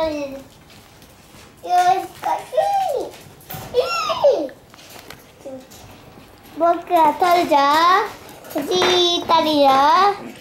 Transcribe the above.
僕は取るじゃん。藤井たりよ。